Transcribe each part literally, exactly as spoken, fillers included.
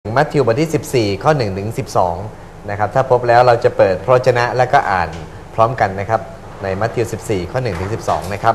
มัทธิวบทที่สิบสี่ข้อหนึ่งถึงสิบสองนะครับถ้าพบแล้วเราจะเปิดพระวจนะและก็อ่านพร้อมกันนะครับในมัทธิวสิบสี่ข้อหนึ่งถึงสิบสองนะครับ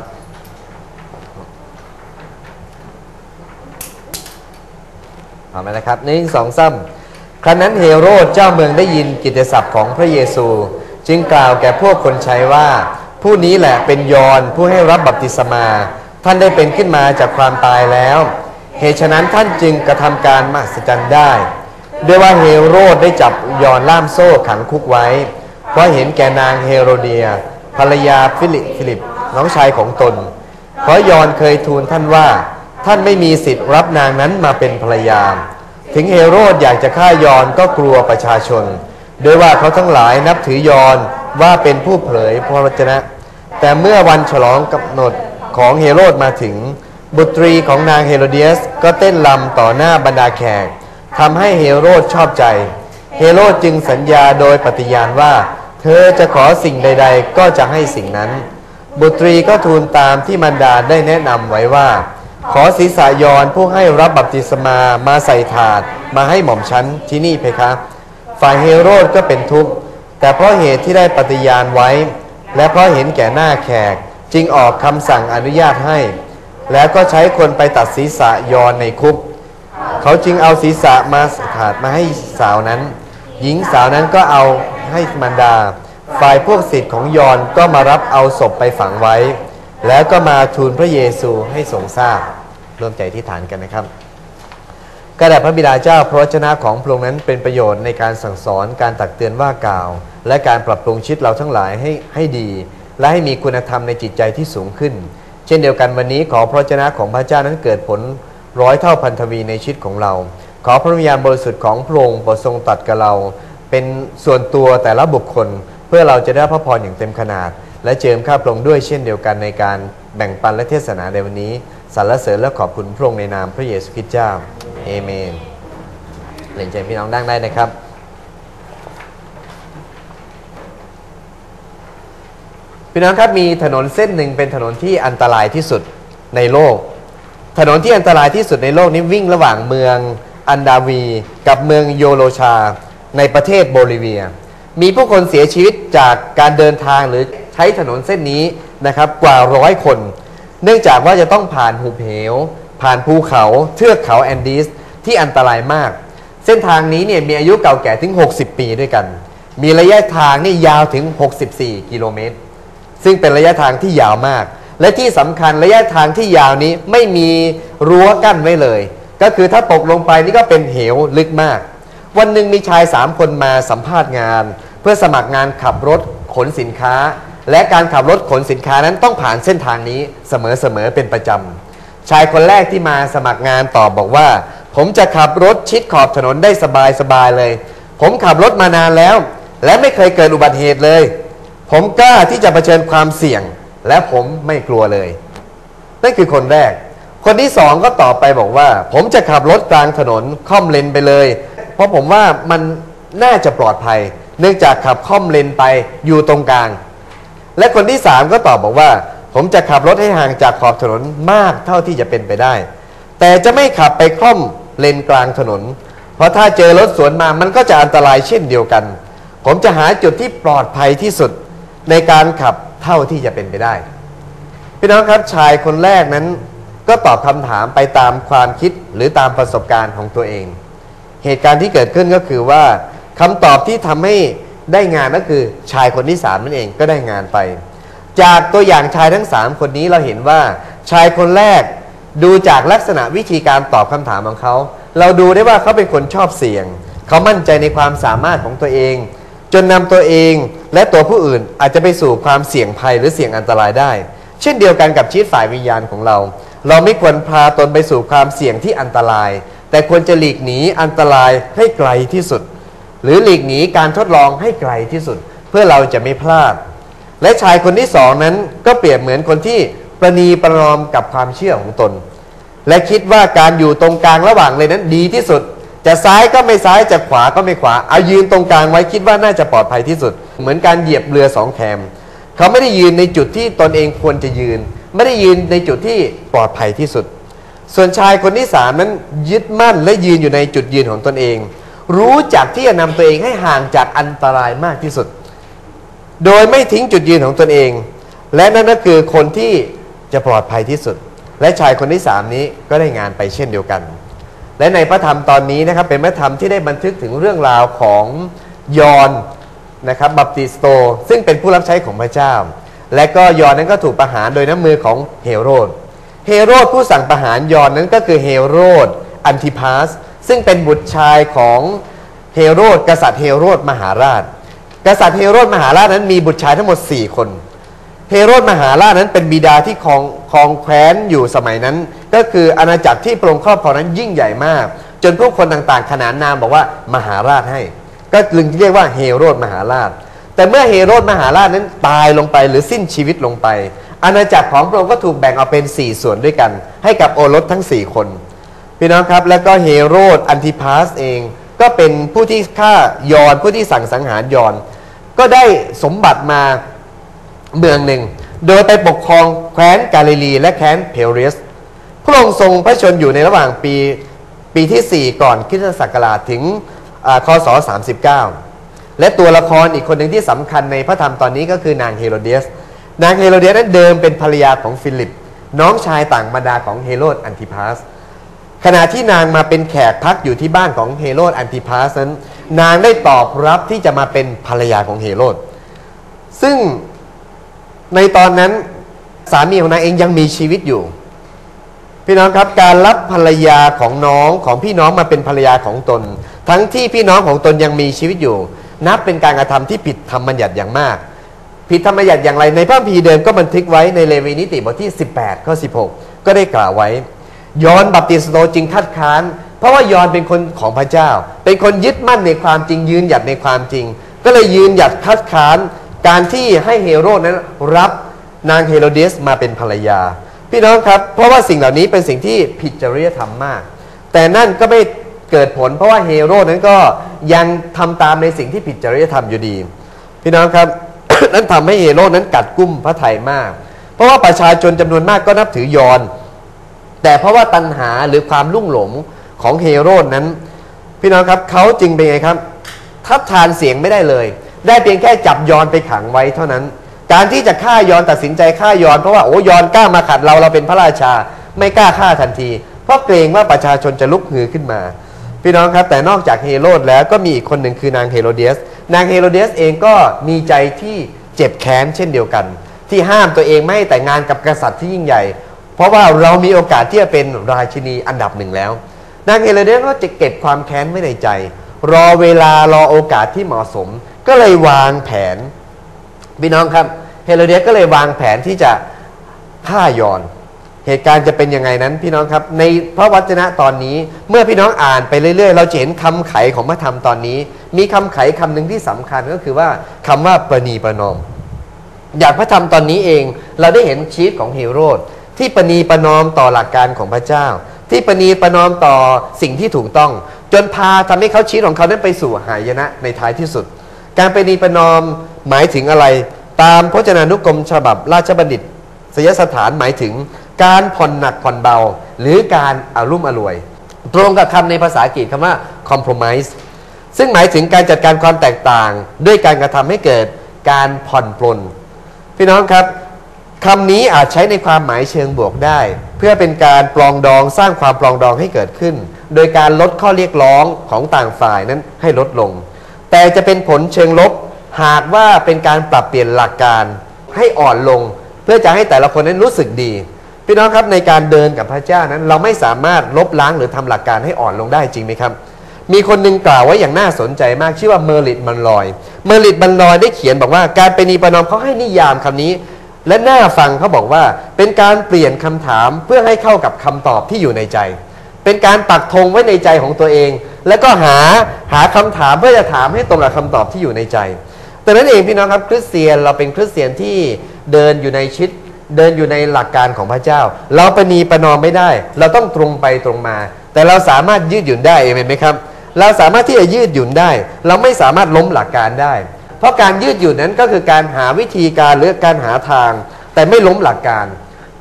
เอาไหมนะครับหนึ่งสองสามครั้นนั้นเฮโรดเจ้าเมืองได้ยินกิตติศัพท์ของพระเยซูจึงกล่าวแก่พวกคนใช้ว่าผู้นี้แหละเป็นยอห์นผู้ให้รับบัพติศมาท่านได้เป็นขึ้นมาจากความตายแล้วเหตุฉะนั้นท่านจึงกระทำการมหัศจรรย์ได้ด้วยว่าเฮโรดได้จับยอห์นล่ามโซ่ขังคุกไว้เพราะเห็นแก่นางเฮโรเดียภรรยาฟิลิปฟิลิปน้องชายของตนเพราะยอห์นเคยทูลท่านว่าท่านไม่มีสิทธิ์รับนางนั้นมาเป็นภรรยาถึงเฮโรดอยากจะฆ่ายอห์นก็กลัวประชาชนโดยว่าเขาทั้งหลายนับถือยอห์นว่าเป็นผู้เผยพระวจนะแต่เมื่อวันฉลองกำหนดของเฮโรดมาถึงบุตรีของนางเฮโรเดียสก็เต้นรำต่อหน้าบรรดาแขกทำให้เฮโรดชอบใจเฮโรดจึงสัญญาโดยปฏิญาณว่าเธอจะขอสิ่งใดๆก็จะให้สิ่งนั้นบุตรีก็ทูลตามที่มารดาได้แนะนำไว้ว่าขอศีรษะยอห์นผู้ให้รับบัพติศมามาใส่ถาดมาให้หม่อมฉันที่นี่เพคะฝ่ายเฮโรดก็เป็นทุกข์แต่เพราะเหตุที่ได้ปฏิญาณไว้และเพราะเห็นแก่หน้าแขกจึงออกคำสั่งอนุญาตให้แล้วก็ใช้คนไปตัดศีรษะยอห์นในคุกเขาจึงเอาศีรษะมาถาดมาให้สาวนั้นหญิงสาวนั้นก็เอาให้มารดาฝ่ายพวกศิษย์ของยอห์นก็มารับเอาศพไปฝังไว้แล้วก็มาทูลพระเยซูให้ทรงทราบร่วมใจที่ฐานกันนะครับกระดาษพระบิดาเจ้าพระวจนะของพระองค์นั้นเป็นประโยชน์ในการสั่งสอนการตักเตือนว่ากล่าวและการปรับปรุงชีวิตเราทั้งหลายให้ให้ดีและให้มีคุณธรรมในจิตใจที่สูงขึ้นเช่นเดียวกันวันนี้ขอพระวจนะของพระเจ้านั้นเกิดผลร้อยเท่าพันทวีในชีวิตของเราขอพระวิญญาณบริสุทธิ์ของพระองค์โปรดทรงตรัสกับเราเป็นส่วนตัวแต่ละบุคคลเพื่อเราจะได้พระพรอย่างเต็มขนาดและเจิมข้าพระองค์ด้วยเช่นเดียวกันในการแบ่งปันและเทศนาในวันนี้สรรเสริญและขอบคุณพระองค์ในนามพระเยซูคริสต์เจ้าเอเมนเรียนเชิญพี่น้องนั่งได้นะครับพี่น้องครับมีถนนเส้นหนึ่งเป็นถนนที่อันตรายที่สุดในโลกถนนที่อันตรายที่สุดในโลกนี้วิ่งระหว่างเมืองอันดาวีกับเมืองโยโรชาในประเทศโบลิเวียมีผู้คนเสียชีวิตจากการเดินทางหรือใช้ถนนเส้นนี้นะครับกว่าร้อยคนเนื่องจากว่าจะต้องผ่านหุบเหวผ่านภูเขาเทือกเขาแอนดีสที่อันตรายมากเส้นทางนี้เนี่ยมีอายุเก่าแก่ถึงหกสิบปีด้วยกันมีระยะทางนี่ยาวถึงหกสิบสี่กิโลเมตรซึ่งเป็นระยะทางที่ยาวมากและที่สำคัญระยะทางที่ยาวนี้ไม่มีรั้วกั้นไว้เลยก็คือถ้าตกลงไปนี่ก็เป็นเหวลึกมากวันหนึ่งมีชายสามคนมาสัมภาษณ์งานเพื่อสมัครงานขับรถขนสินค้าและการขับรถขนสินค้านั้นต้องผ่านเส้นทางนี้เสมอๆเป็นประจำชายคนแรกที่มาสมัครงานตอบบอกว่าผมจะขับรถชิดขอบถนนได้สบายๆเลยผมขับรถมานานแล้วและไม่เคยเกิดอุบัติเหตุเลยผมกล้าที่จะเผชิญความเสี่ยงและผมไม่กลัวเลยนั่นคือคนแรกคนที่สองก็ตอบไปบอกว่าผมจะขับรถกลางถนนค่อมเลนไปเลยเพราะผมว่ามันน่าจะปลอดภัยเนื่องจากขับค่อมเลนไปอยู่ตรงกลางและคนที่สามก็ตอบบอกว่าผมจะขับรถให้ห่างจากขอบถนนมากเท่าที่จะเป็นไปได้แต่จะไม่ขับไปค่อมเลนกลางถนนเพราะถ้าเจอรถสวนมามันก็จะอันตรายเช่นเดียวกันผมจะหาจุดที่ปลอดภัยที่สุดในการขับเท่าที่จะเป็นไปได้พี่น้องครับชายคนแรกนั้นก็ตอบคำถามไปตามความคิดหรือตามประสบการณ์ของตัวเองเหตุการณ์ที่เกิดขึ้นก็คือว่าคำตอบที่ทำให้ได้งานก็คือชายคนที่สามนั่นเองก็ได้งานไปจากตัวอย่างชายทั้งสามคนนี้เราเห็นว่าชายคนแรกดูจากลักษณะวิธีการตอบคำถามของเขาเราดูได้ว่าเขาเป็นคนชอบเสี่ยงเขามั่นใจในความสามารถของตัวเองจนนำตัวเองและตัวผู้อื่นอาจจะไปสู่ความเสี่ยงภัยหรือเสี่ยงอันตรายได้เช่นเดียวกันกับชีวิตฝ่ายวิญญาณของเราเราไม่ควรพาตนไปสู่ความเสี่ยงที่อันตรายแต่ควรจะหลีกหนีอันตรายให้ไกลที่สุดหรือหลีกหนีการทดลองให้ไกลที่สุดเพื่อเราจะไม่พลาดและชายคนที่สองนั้นก็เปรียบเหมือนคนที่ประนีประนอมกับความเชื่อของตนและคิดว่าการอยู่ตรงกลางระหว่างเลยนั้นดีที่สุดจะซ้ายก็ไม่ซ้ายจะขวาก็ไม่ขวาเอายืนตรงกลางไว้คิดว่าน่าจะปลอดภัยที่สุดเหมือนการเหยียบเรือสองแคมเขา เขาไม่ได้ยืนในจุดที่ตนเองควรจะยืนไม่ได้ยืนในจุดที่ปลอดภัยที่สุดส่วนชายคนที่สามนั้นยึดมั่นและยืนอยู่ในจุดยืนของตนเองรู้จักที่จะนำตัวเองให้ห่างจากอันตรายมากที่สุดโดยไม่ทิ้งจุดยืนของตนเองและนั่นก็คือคนที่จะปลอดภัยที่สุดและชายคนที่สามนี้ก็ได้งานไปเช่นเดียวกันและในพระธรรมตอนนี้นะครับเป็นพระธรรมที่ได้บันทึกถึงเรื่องราวของยอห์นนะครับบัพติสโตซึ่งเป็นผู้รับใช้ของพระเจ้าและก็ยอห์นนั้นก็ถูกประหารโดยน้ำมือของเฮโรดเฮโรดผู้สั่งประหารยอห์นนั้นก็คือเฮโรดอันติพาสซึ่งเป็นบุตรชายของเฮโรดกษัตริย์เฮโรดมหาราชกษัตริย์เฮโรดมหาราชนั้นมีบุตรชายทั้งหมดสี่คนเฮโรดมหาราชนั้นเป็นบิดาที่ครองครองแคว้นอยู่สมัยนั้นก็คืออาณาจักรที่พระองค์ครอบครองนั้นยิ่งใหญ่มากจนผู้คนต่างๆขนานนามบอกว่ามหาราชให้ก็จึงเรียกว่าเฮโรดมหาราชแต่เมื่อเฮโรดมหาราชนั้นตายลงไปหรือสิ้นชีวิตลงไปอาณาจักรของพระองค์ก็ถูกแบ่งออกเป็นสี่ส่วนด้วยกันให้กับโอรสทั้งสี่คนพี่น้องครับแล้วก็เฮโรดอันติพาสเองก็เป็นผู้ที่ฆ่ายอห์นผู้ที่สั่งสังหารยอห์นก็ได้สมบัติมาเมืองหนึ่งโดยไปปกครองแคว้นกาลิลีและแคว้นเพลเรียสพระองค์ทรงพระชนอยู่ในระหว่างปีปีที่สี่ก่อนคริสตศักราชถึงคศสามสิบเก้าและตัวละครอีกคนหนึ่งที่สำคัญในพระธรรมตอนนี้ก็คือนางเฮโรเดียสนางเฮโรเดียสนั้นเดิมเป็นภรรยาของฟิลิปน้องชายต่างบรรดาของเฮโรดอันติพาสขณะที่นางมาเป็นแขกพักอยู่ที่บ้านของเฮโรดอันติพาสนั้นนางได้ตอบรับที่จะมาเป็นภรรยาของเฮโรดซึ่งในตอนนั้นสามีของนางเองยังมีชีวิตอยู่พี่น้องครับการรับภรรยาของน้องของพี่น้องมาเป็นภรรยาของตนทั้งที่พี่น้องของตนยังมีชีวิตอยู่นับเป็นการกระทำที่ผิดธรรมบัญญัติอย่างมากผิดธรรมบัญญัติอย่างไรในพระคัมภีร์เดิมก็บันทึกไว้ในเลวีนิติบทที่สิบแปดข้อสิบหกก็ได้กล่าวไว้ยอห์นบัพติสโตจึงคัดค้านเพราะว่ายอห์นเป็นคนของพระเจ้าเป็นคนยึดมั่นในความจริงยืนหยัดในความจริงก็เลยยืนหยัดคัดค้านการที่ให้เฮโรดนั้นรับนางเฮโรเดียสมาเป็นภรรยาพี่น้องครับเพราะว่าสิ่งเหล่านี้เป็นสิ่งที่ผิดจริยธรรมมากแต่นั่นก็ไม่เกิดผลเพราะว่าเฮโรดนั้นก็ยังทำตามในสิ่งที่ผิดจริยธรรมอยู่ดีพี่น้องครับ นั้นทำให้เฮโรดนั้นกัดกุ้มพระทัยมากเพราะว่าประชาชนจำนวนมากก็นับถือยอห์นแต่เพราะว่าตัณหาหรือความลุ่มหลงของเฮโรดนั้นพี่น้องครับเขาจึงเป็นไงครับทัดทานเสียงไม่ได้เลยได้เพียงแค่จับยอห์นไปขังไว้เท่านั้นการที่จะฆ่ายอห์นตัดสินใจฆ่ายอห์นเพราะว่าโอ้ยอห์นกล้ามาขัดเราเราเป็นพระราชาไม่กล้าฆ่าทันทีเพราะเกรงว่าประชาชนจะลุกฮือขึ้นมาพี่น้องครับแต่นอกจากเฮโรดแล้วก็มีอีกคนหนึ่งคือนางเฮโรเดียสนางเฮโรเดียสเองก็มีใจที่เจ็บแค้นเช่นเดียวกันที่ห้ามตัวเองไม่ให้แต่งงานกับกษัตริย์ที่ยิ่งใหญ่เพราะว่าเรามีโอกาสที่จะเป็นราชินีอันดับหนึ่งแล้วนางเฮโรเดียสก็จะเก็บความแค้นไว้ในใจรอเวลารอโอกาสที่เหมาะสมก็เลยวางแผนพี่น้องครับเฮโรเดียสก็เลยวางแผนที่จะฆ่ายอห์นเหตุการณ์จะเป็นยังไงนั้นพี่น้องครับในพระวจนะตอนนี้เมื่อพี่น้องอ่านไปเรื่อยๆเราจะเห็นคำไขของพระธรรมตอนนี้มีคำไขคำหนึ่งที่สำคัญก็คือว่าคำว่าประนีประนอมอย่างพระธรรมตอนนี้เองเราได้เห็นชีวิตของเฮโรดที่ประนีประนอมต่อหลักการของพระเจ้าที่ประนีประนอมต่อสิ่งที่ถูกต้องจนพาทำให้เขาชีวิตของเขานั้นไปสู่หายนะในท้ายที่สุดการประนีประนอมหมายถึงอะไรตามพจนานุกรมฉบับราชบัณฑิตยสถานหมายถึงการผ่อนหนักผ่อนเบาหรือการอารุ่มอร่วยตรงกับคำในภาษาอังกฤษคำว่า compromise ซึ่งหมายถึงการจัดการความแตกต่างด้วยการกระทำให้เกิดการผ่อนปลนพี่น้องครับคำนี้อาจใช้ในความหมายเชิงบวกได้เพื่อเป็นการปลองดองสร้างความปลองดองให้เกิดขึ้นโดยการลดข้อเรียกร้องของต่างฝ่ายนั้นให้ลดลงแต่จะเป็นผลเชิงลบหากว่าเป็นการปรับเปลี่ยนหลักการให้อ่อนลงเพื่อจะให้แต่ละคนนั้นรู้สึกดีพี่น้องครับในการเดินกับพระเจ้านั้นเราไม่สามารถลบล้างหรือทำหลักการให้อ่อนลงได้จริงไหมครับมีคนหนึ่งกล่าวไว้อย่างน่าสนใจมากชื่อว่าเมอร์ลิตมันลอยเมอร์ลิตมันลอยได้เขียนบอกว่าการประนีประนอมเขาให้นิยามคำนี้และน่าฟังเขาบอกว่าเป็นการเปลี่ยนคำถามเพื่อให้เข้ากับคำตอบที่อยู่ในใจเป็นการปักธงไว้ในใจของตัวเองแล้วก็หาหาคำถามเพื่อจะถามให้ตรงกับคำตอบที่อยู่ในใจแต่นั้นเองพี่น้องครับคริสเตียนเราเป็นคริสเตียนที่เดินอยู่ในชิดเดินอยู่ในหลักการของพระเจ้าเราประนีประนอมไม่ได้เราต้องตรงไปตรงมาแต่เราสามารถยืดหยุ่นได้เห็นไหมครับเราสามารถที่จะยืดหยุ่นได้เราไม่สามารถล้มหลักการได้เพราะการยืดหยุ่นนั้นก็คือการหาวิธีการหรือการหาทางแต่ไม่ล้มหลักการ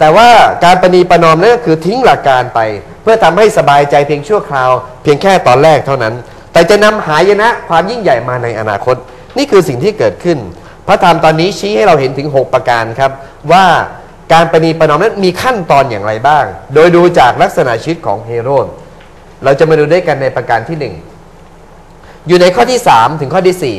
แต่ว่าการประนีประนอมนั่นก็คือทิ้งหลักการไปเพื่อทำให้สบายใจเพียงชั่วคราวเพียงแค่ตอนแรกเท่านั้นแต่จะนำหายนะความยิ่งใหญ่มาในอนาคตนี่คือสิ่งที่เกิดขึ้นพระธรรมตอนนี้ชี้ให้เราเห็นถึงหกประการครับว่าการประนีประนอมนั้นมีขั้นตอนอย่างไรบ้างโดยดูจากลักษณะชีวิตของเฮโรดเราจะมาดูด้วยกันในประการที่หนึ่งอยู่ในข้อที่สามถึงข้อที่สี่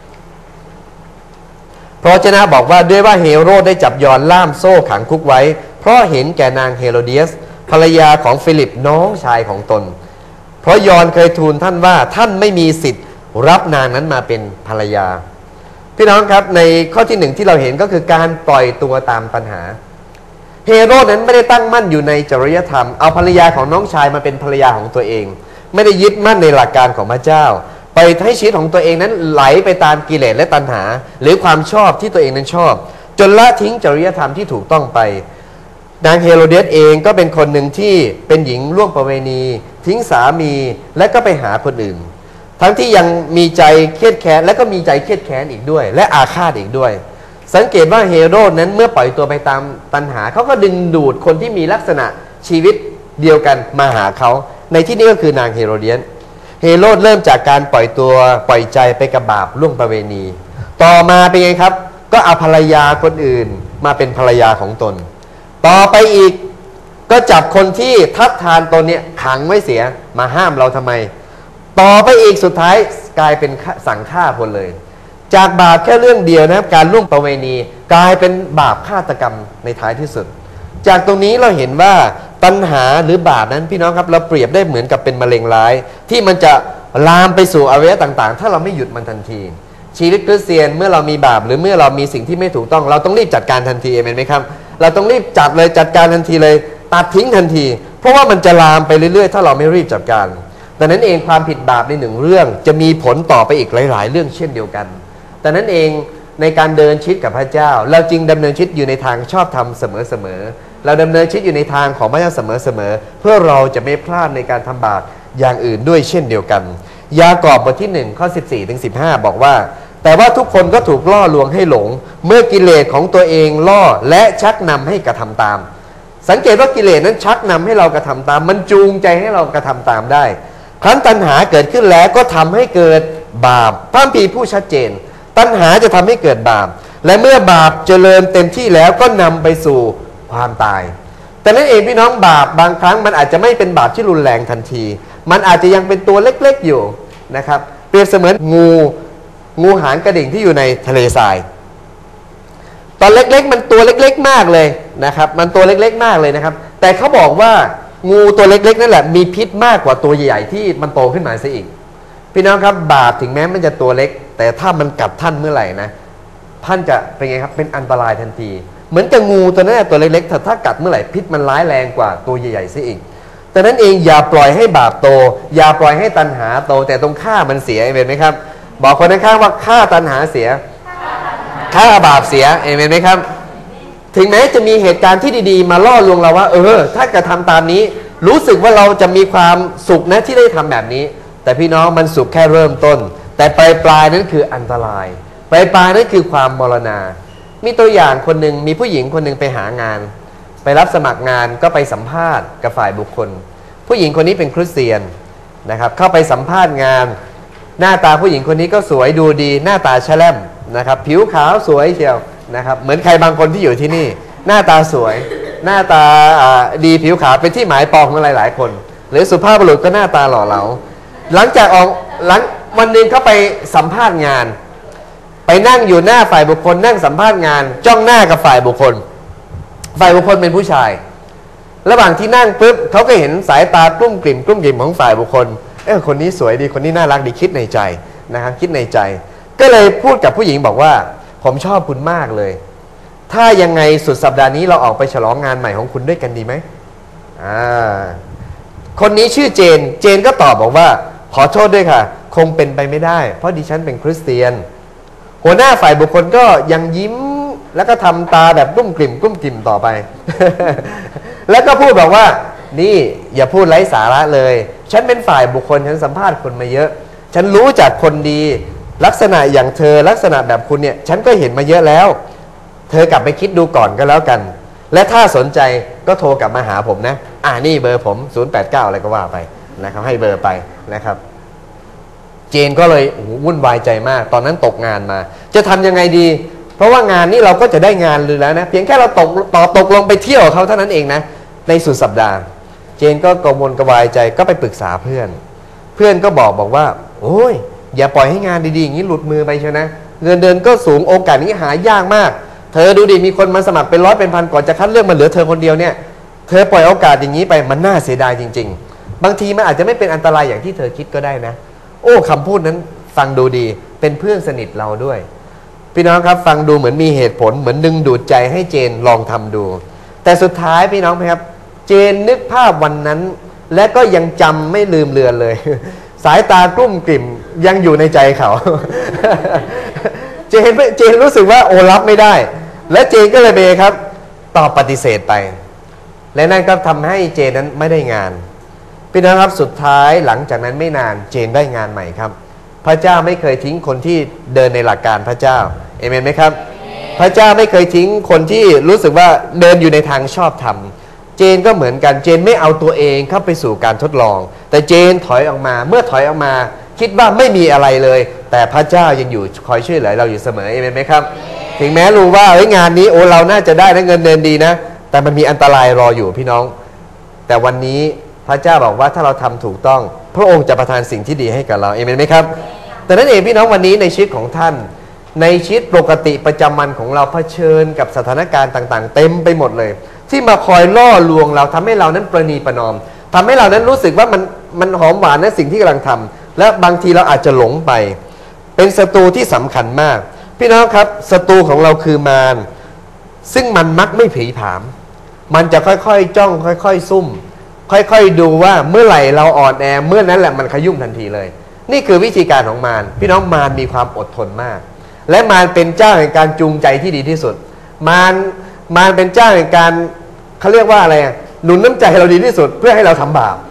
พระวจนะบอกว่าด้วยว่าเฮโรดได้จับยอนล่ามโซ่ขังคุกไว้เพราะเห็นแก่นางเฮโรเดียสภรรยาของฟิลิปน้องชายของตนเพราะยอนเคยทูลท่านว่าท่านไม่มีสิทธิ์รับนางนั้นมาเป็นภรรยาพี่น้องครับในข้อที่หนึ่งที่เราเห็นก็คือการปล่อยตัวตามตัณหาเฮโรดนั้นไม่ได้ตั้งมั่นอยู่ในจริยธรรมเอาภรรยาของน้องชายมาเป็นภรรยาของตัวเองไม่ได้ยึดมั่นในหลักการของพระเจ้าไปให้ชีวิตของตัวเองนั้นไหลไปตามกิเลสและตัณหาหรือความชอบที่ตัวเองนั้นชอบจนละทิ้งจริยธรรมที่ถูกต้องไปนางเฮโรเดียสเองก็เป็นคนหนึ่งที่เป็นหญิงล่วงประเวณีทิ้งสามีและก็ไปหาคนอื่นทั้งที่ยังมีใจเครียดแค้นและก็มีใจเครียดแค้นอีกด้วยและอาฆาตอีกด้วยสังเกตว่าเฮโรดนั้นเมื่อปล่อยตัวไปตามตัณหาเขาก็ดึงดูดคนที่มีลักษณะชีวิตเดียวกันมาหาเขาในที่นี้ก็คือนางเฮโรเดียสเฮโรดเริ่มจากการปล่อยตัวปล่อยใจไปกับบาปล่วงประเวณีต่อมาเป็นไงครับก็เอาภรรยาคนอื่นมาเป็นภรรยาของตนต่อไปอีกก็จับคนที่ทัดทานตนเนี่ยขังไว้เสียมาห้ามเราทำไมต่อไปอีกสุดท้ายกลายเป็นสั่งฆ่าคนเลยจากบาปแค่เรื่องเดียวนะครับการล่วงประเวณีกลายเป็นบาปฆาตกรรมในท้ายที่สุดจากตรงนี้เราเห็นว่าตัณหาหรือบาปนั้นพี่น้องครับเราเปรียบได้เหมือนกับเป็นมะเร็งร้ายที่มันจะลามไปสู่อวัยวะต่างๆถ้าเราไม่หยุดมันทันทีชีวิตคริสเตียนเมื่อเรามีบาปหรือเมื่อเรามีสิ่งที่ไม่ถูกต้องเราต้องรีบจัดการทันทีเอเมนไหมครับเราต้องรีบจัดเลยจัดการทันทีเลยตัดทิ้งทันทีเพราะว่ามันจะลามไปเรื่อยๆถ้าเราไม่รีบจัดการดังนั้นเองความผิดบาปในหนึ่งเรื่องจะมีผลต่อไปอีกหลายๆเรื่องเช่นเดียวกันดังนั้นเองในการเดินชีวิตกับพระเจ้าเราจึงดำเนินชีวิตอยู่ในทางชอบธรรมเสมอๆเราดำเนินชีวิตอยู่ในทางของพระเจ้าเสมอๆเพื่อเราจะไม่พลาดในการทำบาปอย่างอื่นด้วยเช่นเดียวกันยากอบบทที่หนึ่งข้อสิบสี่ถึงสิบห้าบอกว่าแต่ว่าทุกคนก็ถูกล่อลวงให้หลงเมื่อกิเลสของตัวเองล่อและชักนำให้กระทำตามสังเกตว่ากิเลสนั้นชักนำให้เรากระทำตามมันจูงใจให้เรากระทำตามได้ครั้นตัณหาเกิดขึ้นแล้วก็ทำให้เกิดบาปพระคัมภีร์ผู้ชัดเจนตัณหาจะทำให้เกิดบาปและเมื่อบาปเจริญเต็มที่แล้วก็นำไปสู่ความตายแต่นั่นเองพี่น้องบาปบางครั้งมันอาจจะไม่เป็นบาปที่รุนแรงทันทีมันอาจจะยังเป็นตัวเล็กๆอยู่นะครับเปรียบเสมือนงูงูหางกระดิ่งที่อยู่ในทะเลทรายตอนเล็กๆมันตัวเล็กๆมากเลยนะครับมันตัวเล็กๆมากเลยนะครับแต่เขาบอกว่างูตัวเล็กๆนั่นแหละมีพิษมากกว่าตัวใหญ่ๆที่มันโตขึ้นมาซะอีกพี่น้องครับบาปถึงแม้มันจะตัวเล็กแต่ถ้ามันกัดท่านเมื่อไหร่นะท่านจะเป็นไงครับเป็นอันตรายทันทีเหมือนกับงูตัวนั้นตัวเล็กๆแต่ถ้ากัดเมื่อไหร่พิษมันร้ายแรงกว่าตัวใหญ่ๆซะอีกแต่นั้นเองอย่าปล่อยให้บาปโตอย่าปล่อยให้ตัณหาโตแต่ตรงฆ่ามันเสียเห็นไหมครับบอกคนข้างๆว่าฆ่าตัณหาเสียฆ่าบาปเสียเห็นไหมครับถึงแม้จะมีเหตุการณ์ที่ดีๆมาล่อลวงเราว่าเออถ้ากระทำตามนี้รู้สึกว่าเราจะมีความสุขนะที่ได้ทำแบบนี้แต่พี่น้องมันสุขแค่เริ่มต้นแต่ปลายปลายนั้นคืออันตรายปลายปลายนั้นคือความมรณามีตัวอย่างคนหนึ่งมีผู้หญิงคนหนึ่งไปหางานไปรับสมัครงานก็ไปสัมภาษณ์กับฝ่ายบุคคลผู้หญิงคนนี้เป็นคริสเตียนนะครับเข้าไปสัมภาษณ์งานหน้าตาผู้หญิงคนนี้ก็สวยดูดีหน้าตาแฉลมนะครับผิวขาวสวยเชียวนะครับเหมือนใครบางคนที่อยู่ที่นี่หน้าตาสวยหน้าตาดีผิวขาวเป็นที่หมายปองของหลายๆคนหรือสุภาพบุรุษก็หน้าตาหล่อเหลาหลังจากออกหลังวันหนึ่งเขาไปสัมภาษณ์งานไปนั่งอยู่หน้าฝ่ายบุคคลนั่งสัมภาษณ์งานจ้องหน้ากับฝ่ายบุคคลฝ่ายบุคคลเป็นผู้ชายระหว่างที่นั่งปุ๊บเขาก็เห็นสายตากลุ้มกลิ่มกลุ้มกลิ่มของฝ่ายบุคคลเออคนนี้สวยดีคนนี้น่ารักดีคิดในใจนะครับคิดในใจก็เลยพูดกับผู้หญิงบอกว่าผมชอบคุณมากเลยถ้ายังไงสุดสัปดาห์นี้เราออกไปฉลองงานใหม่ของคุณด้วยกันดีไหมอ่าคนนี้ชื่อเจนเจนก็ตอบบอกว่าขอโทษด้วยค่ะคงเป็นไปไม่ได้เพราะดิฉันเป็นคริสเตียนหัวหน้าฝ่ายบุคคลก็ยังยิ้มแล้วก็ทำตาแบบกุ้มกลิ่มกุ้มกลิ่มต่อไป แล้วก็พูดบอกว่านี่อย่าพูดไร้สาระเลยฉันเป็นฝ่ายบุคคลฉันสัมภาษณ์คนมาเยอะฉันรู้จักคนดีลักษณะอย่างเธอลักษณะแบบคุณเนี่ยฉันก็เห็นมาเยอะแล้วเธอกลับไปคิดดูก่อนก็แล้วกันและถ้าสนใจก็โทรกลับมาหาผมนะอ่านี่เบอร์ผมศูนย์ แปด เก้าอะไรก็ว่าไปนะครับให้เบอร์ไปนะครับเจนก็เลยวุ่นวายใจมากตอนนั้นตกงานมาจะทำยังไงดีเพราะว่างานนี้เราก็จะได้งานเลยแล้วนะเพียงแค่เราตกต่อตกลงไปเที่ยวเขาเท่านั้นเองนะในสุดสัปดาห์เจนก็กังวลกระวายใจก็ไปปรึกษาเพื่อนเพื่อนก็บอกบอกว่าโอ้ยอย่าปล่อยให้งานดีๆอย่างนี้หลุดมือไปเชียวนะเงินเดือนก็สูงโอกาสนี้หายากมากเธอดูดิมีคนมาสมัครเป็นร้อยเป็นพันก่อนจะคัดเลือกมาเหลือเธอคนเดียวเนี่ยเธอปล่อยโอกาสอย่างนี้ไปมันน่าเสียดายจริงๆบางทีมันอาจจะไม่เป็นอันตรายอย่างที่เธอคิดก็ได้นะโอ้คำพูดนั้นฟังดูดีเป็นเพื่อนสนิทเราด้วยพี่น้องครับฟังดูเหมือนมีเหตุผลเหมือนดึงดูดใจให้เจนลองทำดูแต่สุดท้ายพี่น้องครับเจนนึกภาพวันนั้นและก็ยังจำไม่ลืมเลือนเลยสายตากลุ้มกลิ่มยังอยู่ในใจเขาเจนเจนรู้สึกว่าโอ้รับไม่ได้และเจนก็เลยเบครับตอบปฏิเสธไปและนั่นก็ทำให้เจนนั้นไม่ได้งานพี่น้องครับสุดท้ายหลังจากนั้นไม่นานเจนได้งานใหม่ครับพระเจ้าไม่เคยทิ้งคนที่เดินในหลักการพระเจ้าเอเมนไหมครับพระเจ้าไม่เคยทิ้งคนที่รู้สึกว่าเดินอยู่ในทางชอบธรรมเจนก็เหมือนกันเจนไม่เอาตัวเองเข้าไปสู่การทดลองแต่เจนถอยออกมาเมื่อถอยออกมาคิดว่าไม่มีอะไรเลยแต่พระเจ้ายังอยู่คอยช่วยเหลือเราอยู่เสมอเอเมนไหมครับถึงแม้รู้ว่าเฮ้ยงานนี้โอ้เราน่าจะได้นะเงินเดือนดีนะแต่มันมีอันตรายรออยู่พี่น้องแต่วันนี้พระเจ้าบอกว่าถ้าเราทำถูกต้องพระองค์จะประทานสิ่งที่ดีให้กับเราเอเมนไหมครับแต่นั้นเองพี่น้องวันนี้ในชีวิตของท่านในชีวิตปกติประจำวันของเราเผชิญกับสถานการณ์ต่างๆเต็มไปหมดเลยที่มาคอยล่อลวงเราทำให้เรานั้นประนีประนอมทำให้เรานั้นรู้สึกว่ามันมันหอมหวานในสิ่งที่กำลังทำและบางทีเราอาจจะหลงไปเป็นศัตรูที่สำคัญมากพี่น้องครับศัตรูของเราคือมารซึ่งมันมักไม่ผีผามมันจะค่อยๆจ้องค่อยๆซุ่มค่อยๆดูว่าเมื่อไหร่เราอ่อนแอเมื่อนั้นแหละมันขยุ่มทันทีเลยนี่คือวิธีการของมารพี่น้องมารมีความอดทนมากและมารเป็นเจ้าแห่งการจูงใจที่ดีที่สุดมารมารเป็นเจ้าแห่งการเขาเรียกว่าอะไรหนุนน้ำใจเราดีที่สุดเพื่อให้เราทำบาป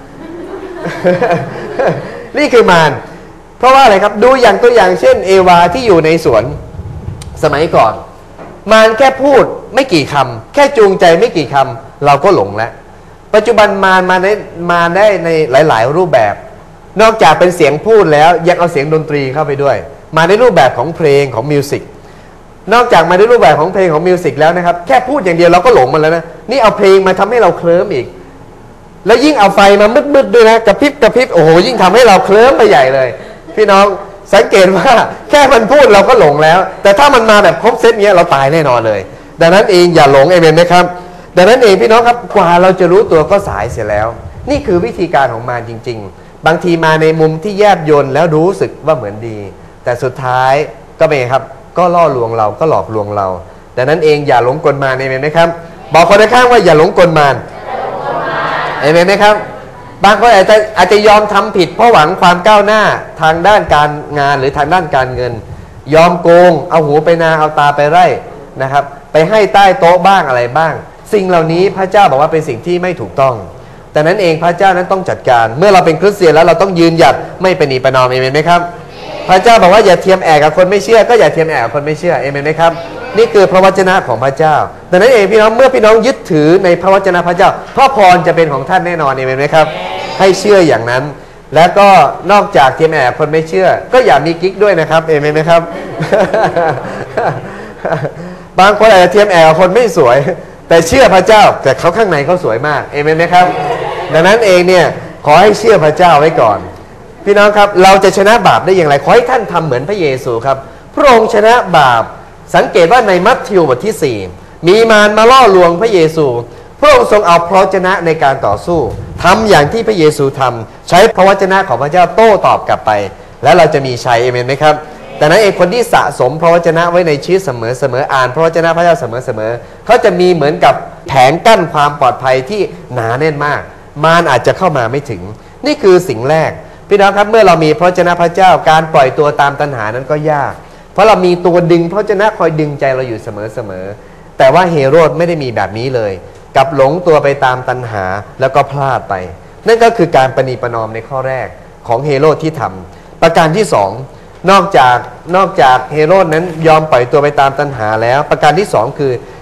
นี่คือมารเพราะว่าอะไรครับดูอย่างตัวอย่างเช่นเอวาที่อยู่ในสวนสมัยก่อนมารแค่พูดไม่กี่คำแค่จูงใจไม่กี่คำเราก็หลงแล้วปัจจุบันมารมาได้มาได้ในหลายๆรูปแบบนอกจากเป็นเสียงพูดแล้วยังเอาเสียงดนตรีเข้าไปด้วยมาในรูปแบบของเพลงของมิวสิกนอกจากมาในรูปแบบของเพลงของมิวสิกแล้วนะครับแค่พูดอย่างเดียวเราก็หลงมันแล้วนะนี่เอาเพลงมาทำให้เราเคลิ้มอีกแล้วยิ่งเอาไฟมามืดๆด้วยนะกระพริบกระพริบโอ้โหยิ่งทำให้เราเคลิ้มไปใหญ่เลยพี่น้องสังเกตว่าแค่มันพูดเราก็หลงแล้วแต่ถ้ามันมาแบบครบเซตเนี้ยเราตายแน่นอนเลยดังนั้นเองอย่าหลงเอเมนไหมครับดังนั้นเองพี่น้องครับกว่าเราจะรู้ตัวก็สายเสียแล้วนี่คือวิธีการของมารจริงๆบางทีมาในมุมที่แยบยลแล้วรู้สึกว่าเหมือนดีแต่สุดท้ายก็เป็นครับก็ล่อลวงเราก็หลอกลวงเราดังนั้นเองอย่าหลงกลมารเอเมนไหมครับบอกคนข้างว่าอย่าหลงกลมารเอเมนไหมครับบางคนอาจจะอาจจะยอมทำผิดเพราะหวังความก้าวหน้าทางด้านการงานหรือทางด้านการเงินยอมโกงเอาหูไปนาเอาตาไปไร่นะครับไปให้ใต้โต๊ะบ้างอะไรบ้างสิ่งเหล่านี้พระเจ้าบอกว่าเป็นสิ่งที่ไม่ถูกต้องแต่นั้นเองพระเจ้านั้นต้องจัดการเมื่อเราเป็นคริสเตียนแล้วเราต้องยืนหยัดไม่เป็นอีประนอมเอเมนไหมครับพระเจ้าบอกว่าอย่าเทียมแอกกับคนไม่เชื่อก็อย่าเทียมแอกกับคนไม่เชื่อเอเมนไหมครับนี่คือพระวจนะของพระเจ้าดังนั้นเองพี่น้องเมื่อพี่น้องยึดถือในพระวจนะพระเจ้าพระพรจะเป็นของท่านแน่นอนเอเมนไหมครับให้เชื่ออย่างนั้นแล้วก็นอกจากเทียมแอกคนไม่เชื่อก็อย่ามีกิ๊กด้วยนะครับเอเมนไหมครับ บางคนอาจจะเทียมแอกกับคนไม่สวยแต่เชื่อพระเจ้าแต่เขาข้างในเขาสวยมากเอเมนไหมครับดังนั้นเองเนี่ยขอให้เชื่อพระเจ้าไว้ก่อนพี่น้องครับเราจะชนะบาปได้อย่างไรขอให้ท่านทำเหมือนพระเยซูครับพระองค์ชนะบาปสังเกตว่าในมัทธิวบทที่สี่มีมารมาล่อลวงพระเยซูพระองค์ทรงเอาพระวจนะในการต่อสู้ทำอย่างที่พระเยซูทำใช้พระวจนะของพระเจ้าโต้ตอบกลับไปแล้วเราจะมีชัยเอเมนไหมครับแต่นั้นเองคนที่สะสมพระวจนะไว้ในชีวิตเสมอเสมออ่านพระวจนะพระเจ้าเสมอเสมอเขาจะมีเหมือนกับแผงกั้นความปลอดภัยที่หนาแน่นมากมารอาจจะเข้ามาไม่ถึงนี่คือสิ่งแรกพี่น้องครับเมื่อเรามีพระวจนะพระเจ้าการปล่อยตัวตามตัณหานั้นก็ยากเพราะเรามีตัวดึงพระวจนะคอยดึงใจเราอยู่เสมอเสมอแต่ว่าเฮโรดไม่ได้มีแบบนี้เลยกลับหลงตัวไปตามตัณหาแล้วก็พลาดไปนั่นก็คือการประนีประนอมในข้อแรกของเฮโรดที่ทำประการที่สองนอกจากนอกจากเฮโรดนั้นยอมปล่อยตัวไปตามตัณหาแล้วประการที่สองคือ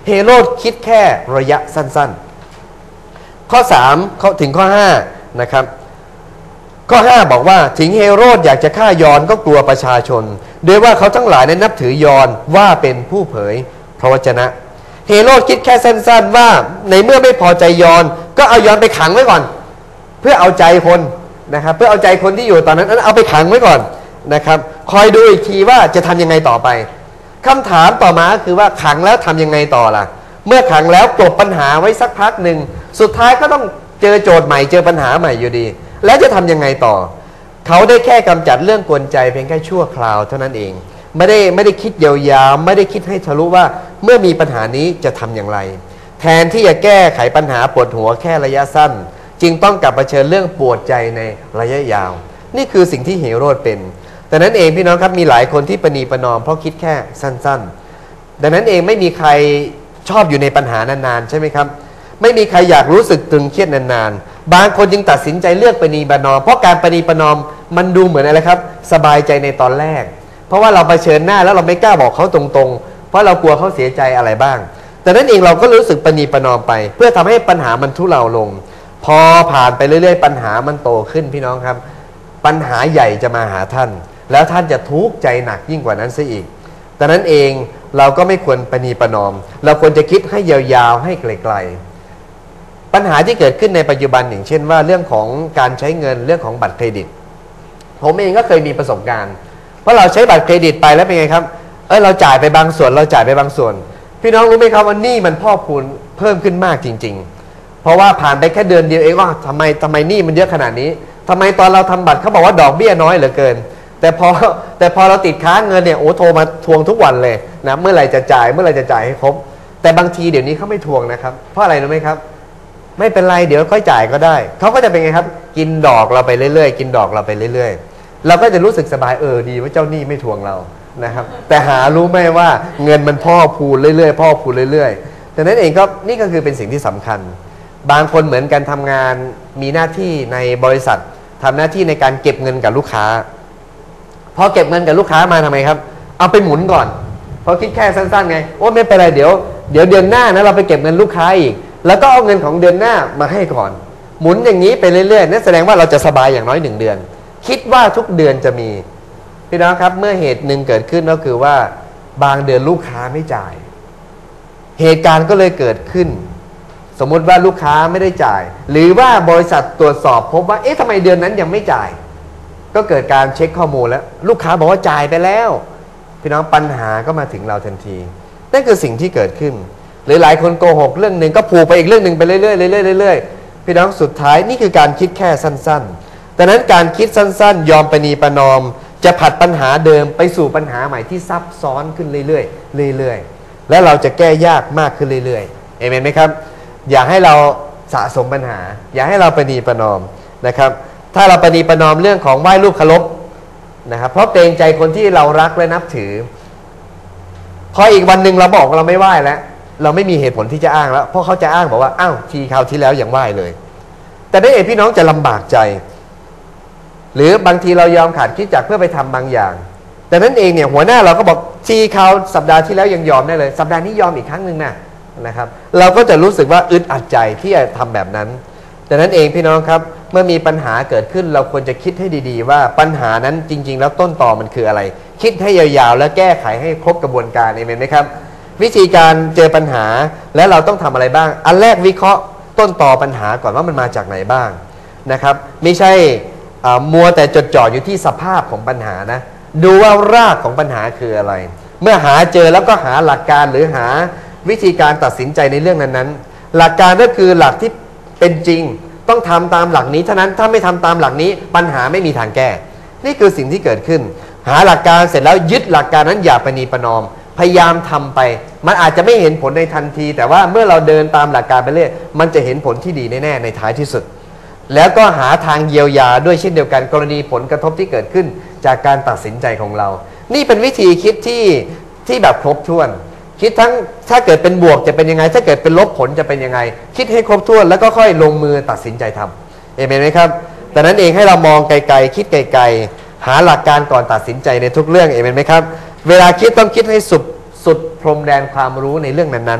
เฮโรดคิดแค่ระยะสั้นๆข้อสามเขาถึงข้อห้านะครับข้อห้าบอกว่าถึงเฮโรดอยากจะฆ่ายอนก็กลัวประชาชนโดยว่าเขาทั้งหลายนั้นนับถือยอนว่าเป็นผู้เผยพระวจนะเฮโรดคิดแค่สั้นๆว่าในเมื่อไม่พอใจยอนก็เอายอนไปขังไว้ก่อนเพื่อเอาใจคนนะครับเพื่อเอาใจคนที่อยู่ตอนนั้นเอาไปขังไว้ก่อนนะครับคอยดูอีกทีว่าจะทำยังไงต่อไปคำถามต่อมาคือว่าขังแล้วทำยังไงต่อล่ะเมื่อขังแล้วกลบปัญหาไว้สักพักหนึ่งสุดท้ายก็ต้องเจอโจทย์ใหม่เจอปัญหาใหม่อยู่ดีแล้วจะทำยังไงต่อเขาได้แค่กำจัดเรื่องกวนใจเพียงแค่ชั่วคราวเท่านั้นเองไม่ได้ไม่ได้คิดยาวๆไม่ได้คิดให้ทะลุว่าเมื่อมีปัญหานี้จะทำอย่างไรแทนที่จะแก้ไขปัญหาปวดหัวแค่ระยะสั้นจึงต้องกลับมาเชิญเรื่องปวดใจในระยะยาวนี่คือสิ่งที่เฮโรดเป็นแต่นั้นเองพี่น้องครับมีหลายคนที่ประนีประนอมเพราะคิดแค่สั้นๆดังนั้นเองไม่มีใครชอบอยู่ในปัญหานานๆใช่ไหมครับไม่มีใครอยากรู้สึกตึงเครียดนานๆบางคนจึงตัดสินใจเลือกประนีประนอมเพราะการประนีประนอมมันดูเหมือนอะไรครับสบายใจในตอนแรกเพราะว่าเราเผชิญหน้าแล้วเราไม่กล้าบอกเขาตรงๆเพราะเรากลัวเขาเสียใจอะไรบ้างแต่นั้นเองเราก็รู้สึกประนีประนอมไปเพื่อทำให้ปัญหามันทุเลาลงพอผ่านไปเรื่อยๆปัญหามันโตขึ้นพี่น้องครับปัญหาใหญ่จะมาหาท่านแล้วท่านจะทุกข์ใจหนักยิ่งกว่านั้นซะอีกดังนั้นเองเราก็ไม่ควรประนีประนอมเราควรจะคิดให้ยาวๆให้ไกลๆปัญหาที่เกิดขึ้นในปัจจุบันอย่างเช่นว่าเรื่องของการใช้เงินเรื่องของบัตรเครดิตผมเองก็เคยมีประสบการณ์เพราะเราใช้บัตรเครดิตไปแล้วเป็นไงครับเออเราจ่ายไปบางส่วนเราจ่ายไปบางส่วนพี่น้องรู้ไหมครับว่าหนี้มันพอกพูนเพิ่มขึ้นมากจริงๆเพราะว่าผ่านไปแค่เดือนเดียวเองว่าทำไมทำไมหนี้มันเยอะขนาดนี้ทำไมตอนเราทำบัตรเขาบอกว่าดอกเบี้ยน้อยเหลือเกินแต่พอแต่พอเราติดค้างเงินเนี่ยโอ้โทรมาทวงทุกวันเลยนะเมื่อไหร่จะจ่ายเมื่อไหร่จะจ่ายให้ครบแต่บางทีเดี๋ยวนี้เขาไม่ทวงนะครับเพราะอะไรรู้ไหมครับไม่เป็นไรเดี๋ยวค่อยจ่ายก็ได้เขาก็จะเป็นไงครับกินดอกเราไปเรื่อยๆกินดอกเราไปเรื่อยๆเราก็จะรู้สึกสบายเออดีว่าเจ้าหนี้ไม่ทวงเรานะครับแต่หารู้ไหมว่าเงินมันพ่อพูนเรื่อยๆพ่อพูนเรื่อยๆดังนั้นเองก็นี่ก็คือเป็นสิ่งที่สำคัญบางคนเหมือนกันทำงานมีหน้าที่ในบริษัททำหน้าที่ในการเก็บเงินกับลูกค้าพอเก็บเงินกับลูกค้ามาทำไมครับเอาไปหมุนก่อนพอคิดแค่สั้นๆไงโอ้ไม่เป็นไรเดี๋ยวเดี๋ยวเดือนหน้านะเราไปเก็บเงินลูกค้าอีกแล้วก็เอาเงินของเดือนหน้ามาให้ก่อนหมุนอย่างนี้ไปเรื่อยๆนั่นแสดงว่าเราจะสบายอย่างน้อยหนึ่งเดือนคิดว่าทุกเดือนจะมีพี่น้องครับเมื่อเหตุหนึ่งเกิดขึ้นก็คือว่าบางเดือนลูกค้าไม่จ่ายเหตุการณ์ก็เลยเกิดขึ้นสมมุติว่าลูกค้าไม่ได้จ่ายหรือว่าบริษัทตรวจสอบพบว่าเอ๊ะทำไมเดือนนั้นยังไม่จ่ายก็เกิดการเช็คข้อมูลแล้วลูกค้าบอกว่าจ่ายไปแล้วพี่น้องปัญหาก็มาถึงเราทันทีนั่นคือสิ่งที่เกิดขึ้นหรือหลายคนโกหกเรื่องหนึ่งก็ผูกไปอีกเรื่องหนึ่งไปเรื่อยๆเรื่อยๆเรื่อยๆพี่น้องสุดท้ายนี่คือการคิดแค่สั้นๆดังนั้นการคิดสั้นๆยอมประนีประนอมจะผัดปัญหาเดิมไปสู่ปัญหาใหม่ที่ซับซ้อนขึ้นเรื่อยๆเรื่อยๆและเราจะแก้ยากมากขึ้นเรื่อยๆเอเมนไหมครับอย่าให้เราสะสมปัญหาอย่าให้เราประนีประนอมนะครับถ้าเราประนีประนอมเรื่องของไหว้รูปเคารพนะครับเพราะเกรงใจคนที่เรารักและนับถือพออีกวันหนึ่งเราบอกเราไม่ไหว้แล้วเราไม่มีเหตุผลที่จะอ้างแล้วเพราะเขาจะอ้างบอกว่าอ้าวทีคราวที่แล้วยังไหว้เลยแต่ได้เองพี่น้องจะลำบากใจหรือบางทีเรายอมขาดคิดจากเพื่อไปทำบางอย่างแต่นั้นเองเนี่ยหัวหน้าเราก็บอกทีคราวสัปดาห์ที่แล้วยังยอมได้เลยสัปดาห์นี้ยอมอีกครั้งหนึ่งนะนะครับเราก็จะรู้สึกว่าอึดอัดใจที่จะทำแบบนั้นดังนั้นเองพี่น้องครับเมื่อมีปัญหาเกิดขึ้นเราควรจะคิดให้ดีๆว่าปัญหานั้นจริงๆแล้วต้นตอมันคืออะไรคิดให้ยาวๆและแก้ไขให้ครบกระบวนการเอเมนไหมครับวิธีการเจอปัญหาและเราต้องทำอะไรบ้างอันแรกวิเคราะห์ต้นตอปัญหาก่อนว่ามันมาจากไหนบ้างนะครับไม่ใช่มัวแต่จดจ่ออยู่ที่สภาพของปัญหานะดูว่ารากของปัญหาคืออะไรเมื่อหาเจอแล้วก็หาหลักการหรือหาวิธีการตัดสินใจในเรื่องนั้นๆหลักการก็คือหลักที่เป็นจริงต้องทำตามหลักนี้เท่านั้นถ้าไม่ทำตามหลักนี้ปัญหาไม่มีทางแก้นี่คือสิ่งที่เกิดขึ้นหาหลักการเสร็จแล้วยึดหลักการนั้นอย่าประนีประนอมพยายามทำไปมันอาจจะไม่เห็นผลในทันทีแต่ว่าเมื่อเราเดินตามหลักการไปเรื่อยมันจะเห็นผลที่ดีแน่ๆในท้ายที่สุดแล้วก็หาทางเยียวยาด้วยเช่นเดียวกันกรณีผลกระทบที่เกิดขึ้นจากการตัดสินใจของเรานี่เป็นวิธีคิดที่ที่แบบครบถ้วนคิดทั้งถ้าเกิดเป็นบวกจะเป็นยังไงถ้าเกิดเป็นลบผลจะเป็นยังไงคิดให้ครบถ้วนแล้วก็ค่อยลงมือตัดสินใจทำเอเมนไหมครับแต่นั้นเองให้เรามองไกลๆคิดไกลๆหาหลักการก่อนตัดสินใจในทุกเรื่องเอเมนไหมครับเวลาคิดต้องคิดให้สุดสุดพรมแดนความรู้ในเรื่องนั้น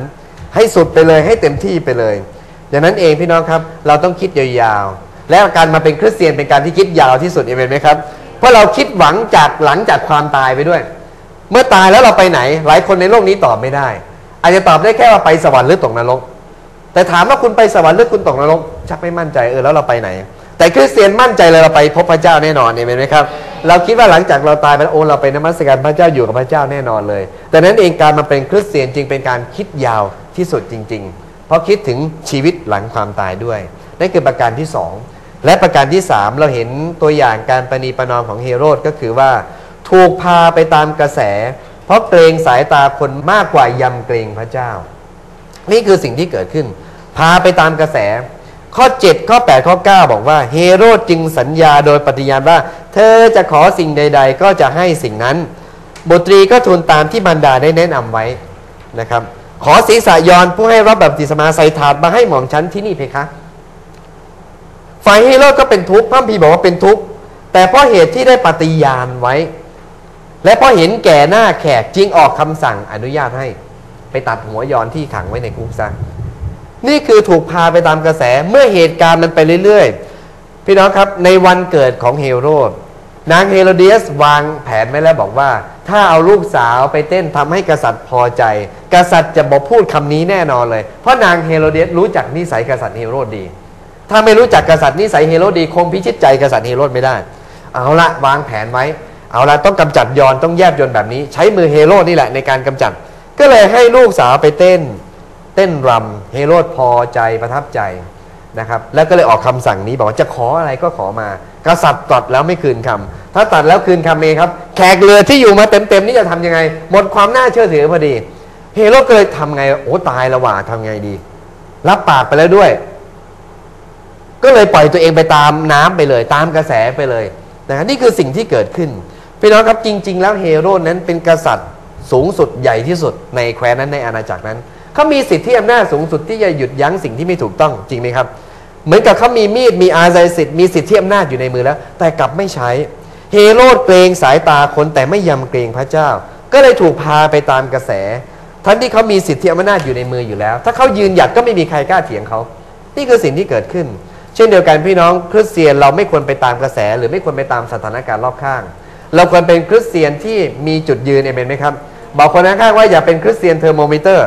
ให้สุดไปเลยให้เต็มที่ไปเลยดังนั้นเองพี่น้องครับเราต้องคิดยาวๆและการมาเป็นคริสเตียนเป็นการที่คิดยาวที่สุดเอเมนไหมครับเพราะเราคิดหวังจากหลังจากความตายไปด้วยเมื่อตายแล้วเราไปไหนหลายคนในโลกนี้ตอบไม่ได้อาจจะตอบได้แค่ว่าไปสวรรค์หรือตกนรกแต่ถามว่าคุณไปสวรรค์หรือคุณตกนรกชักไม่มั่นใจเออแล้วเราไปไหนแต่คริสเตียนมั่นใจเลยเราไปพบพระเจ้าแน่นอนเห็นไหมครับเราคิดว่าหลังจากเราตายไปแล้วโอ้เราไปนมัสการพระเจ้าอยู่กับพระเจ้าแน่นอนเลยแต่นั้นเองการมาเป็นคริสเตียนจึงเป็นการคิดยาวที่สุดจริงๆเพราะคิดถึงชีวิตหลังความตายด้วยนั่นคือประการที่สองและประการที่สามเราเห็นตัวอย่างการประนีประนอมของเฮโรดก็คือว่าถูกพาไปตามกระแสเพราะเกรงสายตาคนมากกว่ายำเกรงพระเจ้านี่คือสิ่งที่เกิดขึ้นพาไปตามกระแสข้อเจ็ดข้อแปดข้อเก้าบอกว่าเฮโรดจึงสัญญาโดยปฏิญาณว่าเธอจะขอสิ่งใดๆก็จะให้สิ่งนั้นบุตรีก็ทูลตามที่มารดาได้แนะนำไว้นะครับขอศีรษะยอนผู้ให้รับบัพติศมาใส่ถาดมาให้หม่อมฉันที่นี่เพคะฝ่ายเฮโรดก็เป็นทุกข์พระคัมภีร์บอกว่าเป็นทุกข์แต่เพราะเหตุที่ได้ปฏิญาณไว้และเพราะเห็นแก่หน้าแขกจึงออกคำสั่งอนุญาตให้ไปตัดหัวยอนที่ขังไว้ในคุกซะนี่คือถูกพาไปตามกระแสเมื่อเหตุการณ์มันไปเรื่อยๆพี่น้องครับในวันเกิดของเฮโรดนางเฮโรเดียสวางแผนไว้แล้วบอกว่าถ้าเอาลูกสาวไปเต้นทำให้กษัตริย์พอใจกษัตริย์จะบอกพูดคำนี้แน่นอนเลยเพราะนางเฮโรเดียสรู้จักนิสัยกษัตริย์เฮโรดดีถ้าไม่รู้จักกษัตริย์นิสัยเฮโรดดีคงพิชิตใจกษัตริย์เฮโรดไม่ได้เอาละวางแผนไว้เอาละต้องกำจัดยอนต้องแยบยนแบบนี้ใช้มือเฮโรดนี่แหละในการกำจัดก็เลยให้ลูกสาวไปเต้นเต้นรำเฮโรดพอใจประทับใจนะครับแล้วก็เลยออกคำสั่งนี้บอกว่าจะขออะไรก็ขอมากษัตริย์ตรัสแล้วไม่คืนคำถ้าตรัสแล้วคืนคำเองครับแขกเรือที่อยู่มาเต็มๆนี่จะทำยังไงหมดความน่าเชื่อถือพอดีเฮโรดก็เลยทำไงโอ้ตายละหว่าทำไงดีรับปากไปแล้วด้วยก็เลยปล่อยตัวเองไปตามน้ำไปเลยตามกระแสไปเลยนะนี่คือสิ่งที่เกิดขึ้นพี่น้องครับจริงๆแล้วเฮโรดนั้นเป็นกษัตริย์สูงสุดใหญ่ที่สุดในแคว้นนั้นในอาณาจักรนั้นเขามีสิทธิอำนาจสูงสุดที่จะหยุดยั้งสิ่งที่ไม่ถูกต้องจริงไหมครับเหมือนกับเขามีมีดมีอาศัยสิทธิ์มีสิทธิอำนาจอยู่ในมือแล้วแต่กลับไม่ใช้เฮโรดเกรงสายตาคนแต่ไม่ยำเกรงพระเจ้าก็เลยถูกพาไปตามกระแสทั้งที่เขามีสิทธิอำนาจอยู่ในมืออยู่แล้วถ้าเขายืนหยัดก็ไม่มีใครกล้าเถียงเขานี่คือสิ่งที่เกิดขึ้นเช่นเดียวกันพี่น้องคริสเตียนเราไม่ควรไปตามกระแสหรือไม่ควรไปตามสถานการณ์รอบข้างเราควรเป็นคริสเตียนที่มีจุดยืนเอเมนไหมครับบอกคนข้างๆว่าอย่าเป็นคริสเตียนเทอร์โมมิเตอร์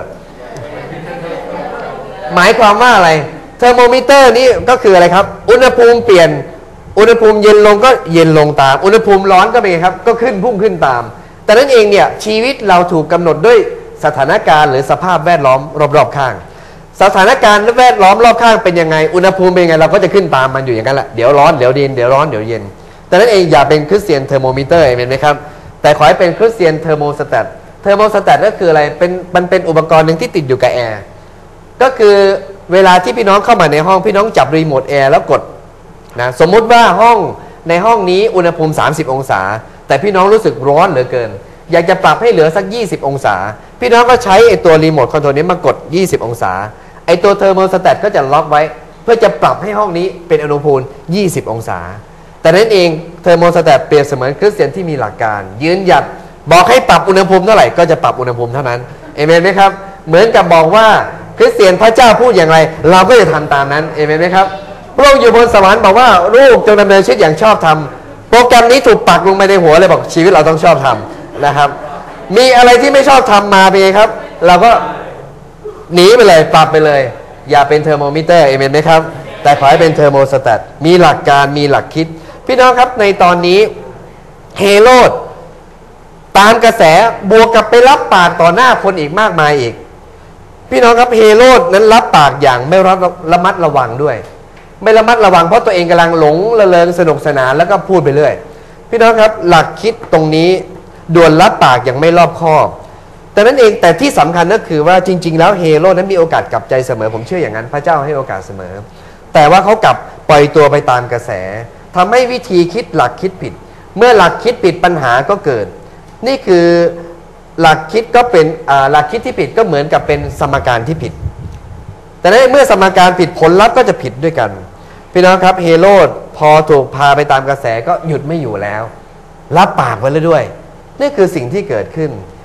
หมายความว่าอะไรเทอร์โมมิเตอร์นี่ก็คืออะไรครับอุณหภูมิเปลี่ยนอุณหภูมิเย็นลงก็เย็นลงตามอุณหภูมิร้อนก็เป็นครับก็ขึ้นพุ่งขึ้นตามแต่นั้นเองเนี่ยชีวิตเราถูกกำหนดด้วยสถานการณ์หรือสภาพแวดล้อมรอบๆข้างสถานการณ์แวดล้อมรอบข้างเป็นยังไงอุณหภูมิเป็นยังไงเราก็จะขึ้นตามมันอยู่อย่างนั้นแหละเดี๋ยวร้อนเดี๋ยวเย็นเดี๋ยวร้อนเดี๋ยวเย็นแต่นั้นเองอย่าเป็นคริสเตียนเทอร์โมมิเตอร์เห็นไหมครับแต่ขอให้เป็นคริสเตียนเทอร์โมสแตทเทอร์โมสแตทก็คืออะไรเป็นมันเป็นอุปกรณ์หนึ่งที่ติดอยู่กับแอร์ก็คือเวลาที่พี่น้องเข้ามาในห้องพี่น้องจับรีโมทแอร์แล้วกดนะสมมุติว่าห้องในห้องนี้อุณหภูมิสามสิบองศาแต่พี่น้องรู้สึกร้อนเหลือเกินอยากจะปรับให้เหลือสักยี่สิบองศาพี่น้องก็ใช้ไอ้ตัวรีโมทคอนโทรลนี้มากดยี่สิบองศาไอ้ตัวเทอร์โมสแตทก็จะล็อกไว้เพื่อจะปรับให้ห้องนี้เป็นอุณหภูมิยี่สิบองศาแต่นั้นเองเทอร์โมสแตทเปรียบเสมือนคริสเตียนที่มีหลักการยืนหยัดบอกให้ปรับอุณหภูมิเท่าไหร่ก็จะปรับอุณหภูมิเท่านั้นเอเมนไหมครับเหมือนกับบอกว่าคริสเตียนพระเจ้าพูดอย่างไรเราก็จะทำตามนั้นเอเมนไหมครับพระองค์อยู่บนสวรรค์บอกว่าลูกจงดำเนินชีวิตอย่างชอบธรรมโปรแกรมนี้ถูกปักลงไปในหัวเลยบอกชีวิตเราต้องชอบธรรมนะครับมีอะไรที่ไม่ชอบธรรมมาไปครับเราก็หนีไปเลยปรับไปเลยอย่าเป็นเทอร์โมมิเตอร์เอเมนไหมครับแต่ขอให้เป็นเทอร์โมสแตทมีหลักการมีหลักคิดพี่น้องครับในตอนนี้เฮโรดตามกระแสบวกกับไปรับปากต่อหน้าคนอีกมากมายอีกพี่น้องครับเฮโรดนั้นรับปากอย่างไม่ระมัดระวังด้วยไม่ระมัดระวังเพราะตัวเองกำลังหลงระเริงสนุกสนานแล้วก็พูดไปเรื่อยพี่น้องครับหลักคิดตรงนี้ด่วนรับปากอย่างไม่รอบคอบแต่นั้นเองแต่ที่สำคัญก็คือว่าจริงๆแล้วเฮโรดนั้นมีโอกาสกลับใจเสมอผมเชื่ออย่างนั้นพระเจ้าให้โอกาสเสมอแต่ว่าเขากลับปล่อยตัวไปตามกระแสทำให้วิธีคิดหลักคิดผิดเมื่อหลักคิดผิดปัญหาก็เกิดนี่คือหลักคิดก็เป็นหลักคิดที่ผิดก็เหมือนกับเป็นสมการที่ผิดแต่ในเมื่อสมการผิดผลลัพธ์ก็จะผิดด้วยกันพี่น้องครับเฮโรดพอถูกพาไปตามกระแสก็หยุดไม่อยู่แล้วรับปากไว้แล้วด้วยนี่คือสิ่งที่เกิดขึ้น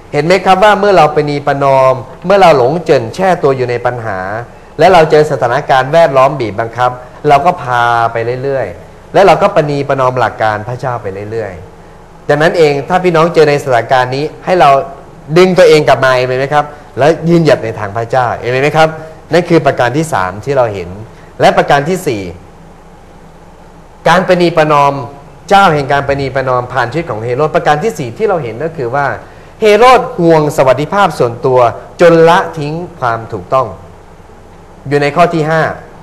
เห็นไหมครับว่าเมื่อเราประนีประนอมเมื่อเราหลงเจิ่นแช่ตัวอยู่ในปัญหาและเราเจอสถานการณ์แวดล้อมบีบบังคับเราก็พาไปเรื่อยๆและเราก็ประนีประนอมหลักการพระเจ้าไปเรื่อยๆดังนั้นเองถ้าพี่น้องเจอในสถานการณ์นี้ให้เราดึงตัวเองกลับมาเองไหมครับแล้วยืนหยัดในทางพระเจ้าเองไหมครับนั่นคือประการที่สามที่เราเห็นและประการที่สี่การประนีประนอมเจ้าแห่งการประนีประนอมผ่านชีวิตของเฮโรดประการที่สี่ที่เราเห็นก็คือว่าเฮโรดห่วงสวัสดิภาพส่วนตัวจนละทิ้งความถูกต้องอยู่ในข้อที่ห้า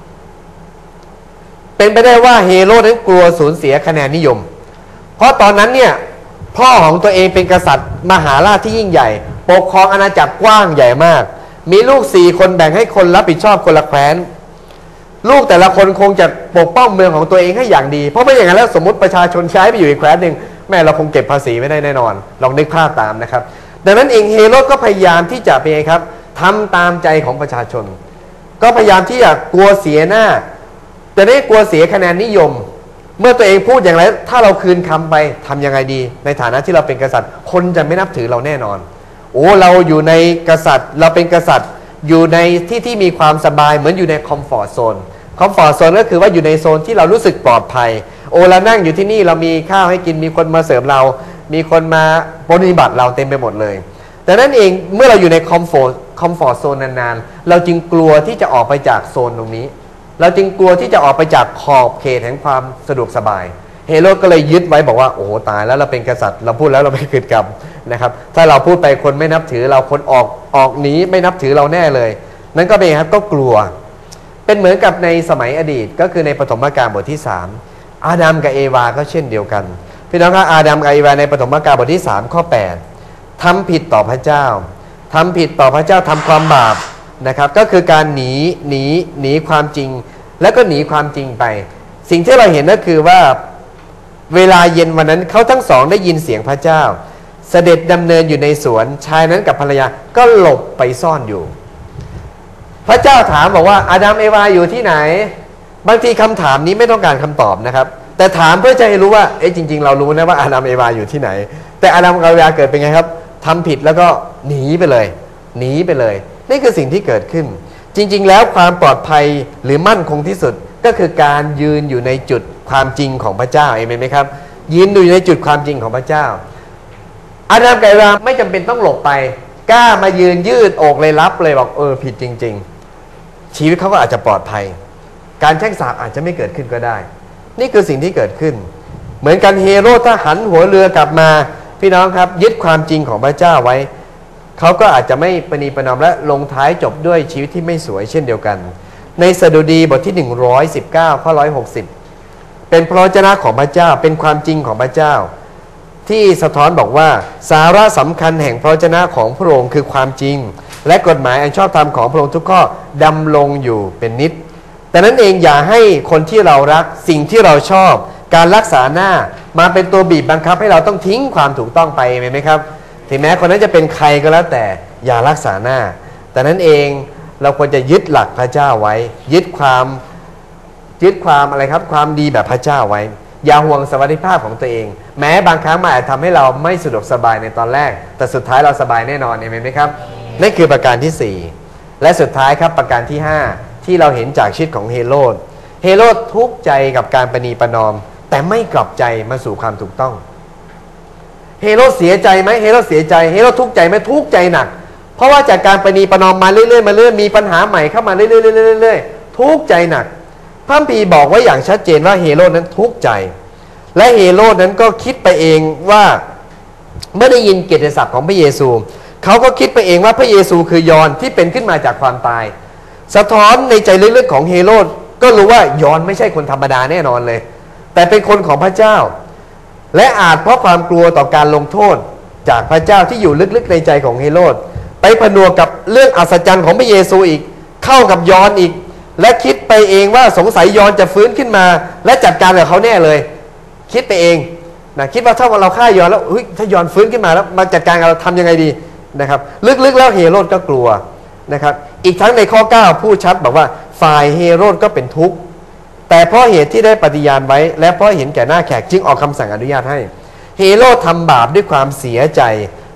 เป็นไปได้ว่าเฮโรดนั้นกลัวสูญเสียคะแนนนิยมเพราะตอนนั้นเนี่ยพ่อของตัวเองเป็นกษัตริย์มหาราชที่ยิ่งใหญ่ปกครองอาณาจักรกว้างใหญ่มากมีลูกสี่คนแบ่งให้คนรับผิดชอบคนละแคว้นลูกแต่ละคนคงจะปกป้องเมืองของตัวเองให้อย่างดีเพราะไม่อย่างนั้นแล้วสมมติประชาชนใช้ไปอยู่อีกแคว้นหนึ่งแม่เราคงเก็บภาษีไม่ได้แน่นอนลองนึกภาพตามนะครับดังนั้นเองเฮโรดก็พยายามที่จะเป็นไงครับทำตามใจของประชาชนก็พยายามที่จะกลัวเสียหน้าแต่ไม่กลัวเสียคะแนนนิยมเมื่อตัวเองพูดอย่างไรถ้าเราคืนคำไปทำยังไงดีในฐานะที่เราเป็นกษัตริย์คนจะไม่นับถือเราแน่นอนโอ้เราอยู่ในกษัตริย์เราเป็นกษัตริย์อยู่ในที่ที่มีความสบายเหมือนอยู่ในคอมฟอร์ตโซนคอมฟอร์ตโซนก็คือว่าอยู่ในโซนที่เรารู้สึกปลอดภัยโอ้เรานั่งอยู่ที่นี่เรามีข้าวให้กินมีคนมาเสริมเรามีคนมาปฏิบัติเราเต็มไปหมดเลยแต่นั่นเองเมื่อเราอยู่ในคอมฟอร์ตคอมฟอร์ตโซนนานๆเราจึงกลัวที่จะออกไปจากโซนตรงนี้เราจึงกลัวที่จะออกไปจากขอบเขตแห่งความสะดวกสบายเฮโรดก็เลยยึดไว้บอกว่าโอ้ตายแล้วเราเป็นกษัตริย์เราพูดแล้วเราไม่คืนกรรมนะครับถ้าเราพูดไปคนไม่นับถือเราคนออกออกหนีไม่นับถือเราแน่เลยนั่นก็เป็นครับก็กลัวเป็นเหมือนกับในสมัยอดีตก็คือในปฐมกาลบทที่สามอาดัมกับเอวาก็เช่นเดียวกันพี่น้องครับอาดัมกับเอวาในปฐมกาลบทที่สามข้อแปดทำผิดต่อพระเจ้าทำผิดต่อพระเจ้าทำความบาปนะครับก็คือการหนีหนีหนีความจริงแล้วก็หนีความจริงไปสิ่งที่เราเห็นก็คือว่าเวลาเย็นวันนั้นเขาทั้งสองได้ยินเสียงพระเจ้าเสด็จดำเนินอยู่ในสวนชายนั้นกับภรรยาก็หลบไปซ่อนอยู่พระเจ้าถามบอกว่าอาดัมเอวาอยู่ที่ไหนบางทีคำถามนี้ไม่ต้องการคำตอบนะครับแต่ถามเพื่อจะให้รู้ว่าเอ๊ะจริงๆเรารู้นะว่าอาดัมเอวาอยู่ที่ไหนแต่อาดัมกับเอวาเกิดเป็นไงครับทำผิดแล้วก็หนีไปเลยหนีไปเลยนี่คือสิ่งที่เกิดขึ้นจริงๆแล้วความปลอดภัยหรือมั่นคงที่สุดก็คือการยืนอยู่ในจุดความจริงของพระเจ้าเอเมนไหมครับยืนอยู่ในจุดความจริงของพระเจ้าอาดัมกับเอวาไม่จำเป็นต้องหลบไปกล้ามายืนยืดอกเลยรับเลยบอกเออผิดจริงๆชีวิตเขาก็อาจจะปลอดภัยการแช่งสาปอาจจะไม่เกิดขึ้นก็ได้นี่คือสิ่งที่เกิดขึ้นเหมือนกันเฮโรดถ้าหันหัวเรือกลับมาพี่น้องครับยึดความจริงของพระเจ้าไว้เขาก็อาจจะไม่ประนีประนอมและลงท้ายจบด้วยชีวิตที่ไม่สวยเช่นเดียวกันในสดุดีบทที่หนึ่งร้อยสิบเก้าข้อหนึ่งร้อยหกสิบเป็นพระวจนะของพระเจ้าเป็นความจริงของพระเจ้าที่สะท้อนบอกว่าสาระสำคัญแห่งพระวจนะของพระองค์คือความจริงและกฎหมายอันชอบธรรมของพระองค์ทุกข้อดำรงอยู่เป็นนิจแต่นั้นเองอย่าให้คนที่เรารักสิ่งที่เราชอบการรักษาหน้ามาเป็นตัวบีบบังคับให้เราต้องทิ้งความถูกต้องไปเห็นไหมครับถึงแม้คนนั้นจะเป็นใครก็แล้วแต่อย่ารักษาหน้าแต่นั้นเองเราควรจะยึดหลักพระเจ้าไว้ยึดความยึดความอะไรครับความดีแบบพระเจ้าไว้อย่าห่วงสวัสดิภาพของตัวเองแม้บางครั้งมันอาจทำให้เราไม่สะดวกสบายในตอนแรกแต่สุดท้ายเราสบายแน่นอนเห็นไหมครับนั่นคือประการที่สี่และสุดท้ายครับประการที่ห้าที่เราเห็นจากชีวิตของเฮโรดเฮโรดทุกข์ใจกับการประนีประนอมแต่ไม่กลับใจมาสู่ความถูกต้องเฮโรดเสียใจไหมเฮโรดเสียใจเฮโรดทุกข์ใจไหมทุกข์ใจหนักเพราะว่าจากการประนีประนอมมาเรื่อยๆมาเรื่อยๆมีปัญหาใหม่เข้ามาเรื่อยๆเรื่อยๆทุกข์ใจหนักพระคัมภีร์บอกไว้อย่างชัดเจนว่าเฮโรดนั้นทุกข์ใจและเฮโรดนั้นก็คิดไปเองว่าเมื่อได้ยินเกียรติศัพท์ของพระเยซูเขาก็คิดไปเองว่าพระเยซูคือยอนที่เป็นขึ้นมาจากความตายสะท้อนในใจลึกๆของเฮโรดก็รู้ว่ายอนไม่ใช่คนธรรมดาแน่นอนเลยแต่เป็นคนของพระเจ้าและอาจเพราะความกลัวต่อการลงโทษจากพระเจ้าที่อยู่ลึกๆในใจของเฮโรดไปผนวกกับเรื่องอัศจรรย์ของพระเยซูอีกเข้ากับยอนอีกและคิดไปเองว่าสงสัยยอนจะฟื้นขึ้นมาและจัดการกับเขาแน่เลยคิดไปเองนะคิดว่าถ้าเราฆ่ายอนแล้วถ้ายอนฟื้นขึ้นมาแล้วมาจัดการกับเราทำยังไงดีนะครับลึกๆแล้วเฮโรดก็กลัวนะครับอีกทั้งในข้อเก้าพูดชัดบอกว่าฝ่ายเฮโรดก็เป็นทุกข์แต่เพราะเหตุที่ได้ปฏิญาณไว้และเพราะเห็นแก่หน้าแขกจึงออกคำสั่งอนุญาตให้เฮโรดทำบาปด้วยความเสียใจ